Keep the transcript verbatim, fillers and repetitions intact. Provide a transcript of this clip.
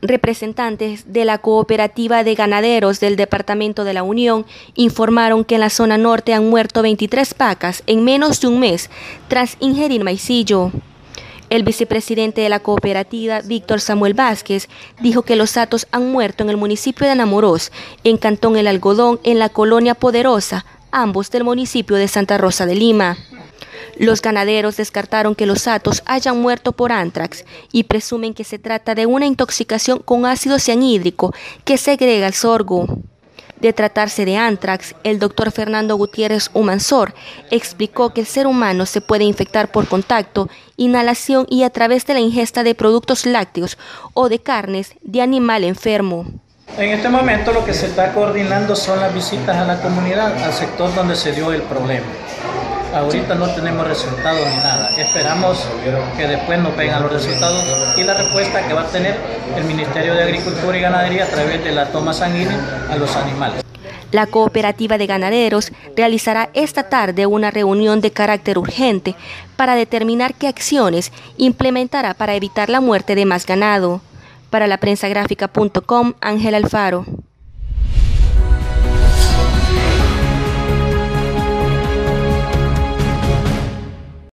Representantes de la Cooperativa de Ganaderos del Departamento de la Unión informaron que en la zona norte han muerto veintitrés vacas en menos de un mes tras ingerir maicillo. El vicepresidente de la cooperativa, Víctor Samuel Vázquez, dijo que los hatos han muerto en el municipio de Anamorós, en Cantón El Algodón, en la colonia Poderosa, ambos del municipio de Santa Rosa de Lima. Los ganaderos descartaron que los hatos hayan muerto por antrax y presumen que se trata de una intoxicación con ácido cianhídrico que segrega el sorgo. De tratarse de antrax, el doctor Fernando Gutiérrez Humansor explicó que el ser humano se puede infectar por contacto, inhalación y a través de la ingesta de productos lácteos o de carnes de animal enfermo. En este momento lo que se está coordinando son las visitas a la comunidad, al sector donde se dio el problema. Ahorita no tenemos resultados ni nada. Esperamos que después nos vengan los resultados y la respuesta que va a tener el Ministerio de Agricultura y Ganadería a través de la toma sanguínea a los animales. La Cooperativa de Ganaderos realizará esta tarde una reunión de carácter urgente para determinar qué acciones implementará para evitar la muerte de más ganado. Para la prensa gráfica punto com, Ángel Alfaro.